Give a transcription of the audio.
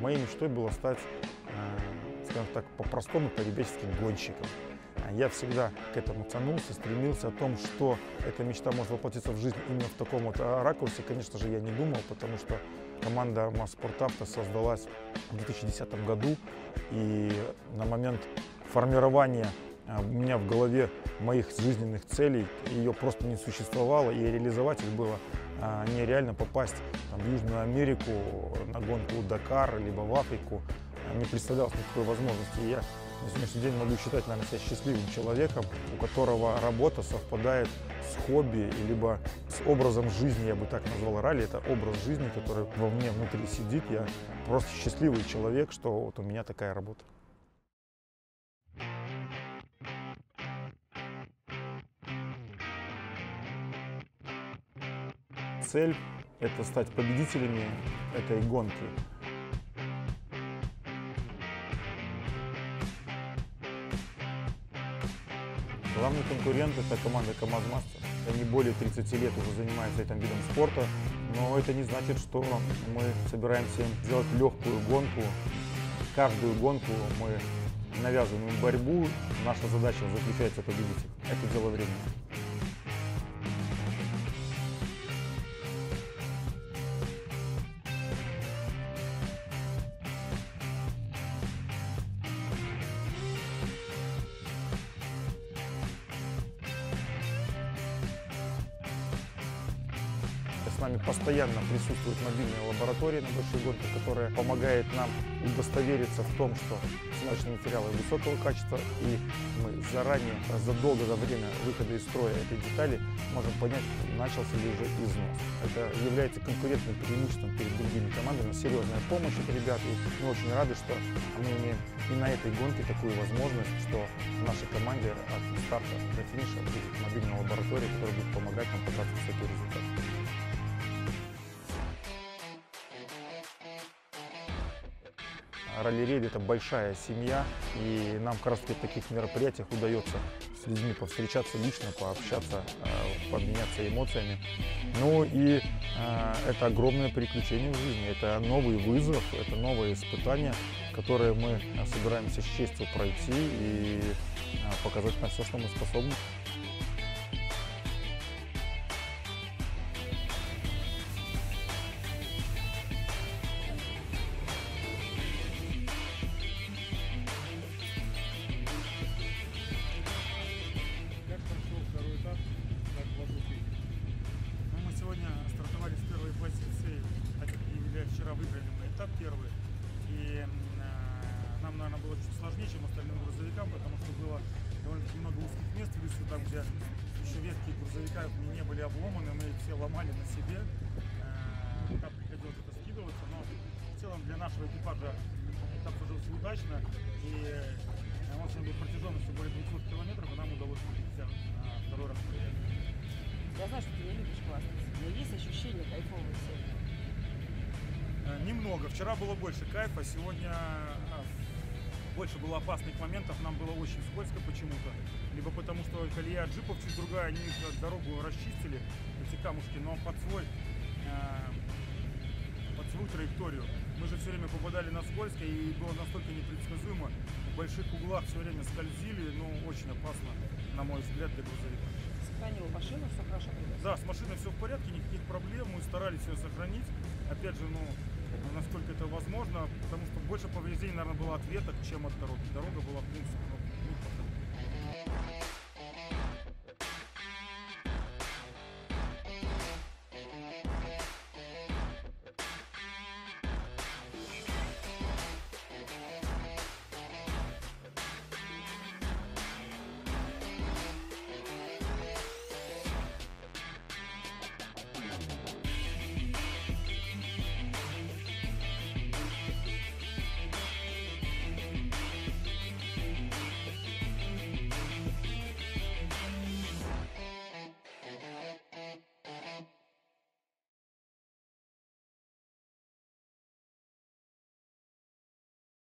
Моей мечтой было стать, скажем так, по-простому, по-ребячески гонщиком. Я всегда к этому тянулся, стремился о том, что эта мечта может воплотиться в жизнь именно в таком вот ракурсе. Конечно же, я не думал, потому что команда МАЗ-Спортавто создалась в 2010 году, и на момент формирования у меня в голове моих жизненных целей ее просто не существовало, и реализовать их было нереально. Попасть в Южную Америку на гонку Дакар, либо в Африку не представлялось никакой возможности. И я на сегодняшний день могу считать, наверное, себя счастливым человеком, у которого работа совпадает с хобби, либо с образом жизни, я бы так назвал. Ралли — это образ жизни, который во мне внутри сидит. Я просто счастливый человек, что вот у меня такая работа. Цель — это стать победителями этой гонки. Главный конкурент — это команда КамАЗ-Мастер. Они более 30 лет уже занимаются этим видом спорта, но это не значит, что мы собираемся им сделать легкую гонку. Каждую гонку мы навязываем им борьбу. Наша задача заключается в победить. Это дело времени. С нами постоянно присутствует мобильная лаборатория на большой гонке, которая помогает нам удостовериться в том, что смазочные материалы высокого качества, и мы заранее, задолго до время выхода из строя этой детали можем понять, начался ли уже износ. Это является конкурентным преимуществом перед другими командами, серьезная помощь от ребят, и мы очень рады, что мы имеем и на этой гонке такую возможность, что в нашей команде от старта до финиша будет мобильная лаборатория, которая будет помогать нам показывать высокие результаты. Ралли-рейд — это большая семья, и нам как раз таки в таких мероприятиях удается с людьми повстречаться лично, пообщаться, обменяться эмоциями. Ну и это огромное приключение в жизни, это новый вызов, это новые испытания, которые мы собираемся с честью пройти и показать на все, что мы способны. Мы сегодня стартовали с первой позиции, так как вчера выиграли мы этап первый. И нам, наверное, было чуть сложнее, чем остальным грузовикам, потому что было довольно-таки много узких мест в лесу, там, где еще ветки грузовика не были обломаны, мы их все ломали на себе. Там приходилось это скидываться, но в целом для нашего экипажа этап сложился удачно. И он сегодня был протяженностью более 200 километров, и нам удалось выйти второй раз. Я знаю, что ты не любишь хвастаться, но есть ощущение кайфовой сегодня. Немного. Вчера было больше кайфа, сегодня больше было опасных моментов. Нам было очень скользко почему-то. Либо потому, что колея джипов чуть другая, они дорогу расчистили, эти камушки, но под свою траекторию. Мы же все время попадали на скользко, и было настолько непредсказуемо. В больших углах все время скользили, но очень опасно, на мой взгляд, для грузовика. Сохранил машину, все хорошо привез? Да, с машиной все в порядке, никаких проблем, мы старались ее сохранить. Опять же, насколько это возможно, потому что больше повреждений, наверное, было от веток, чем от дороги. Дорога была, в принципе,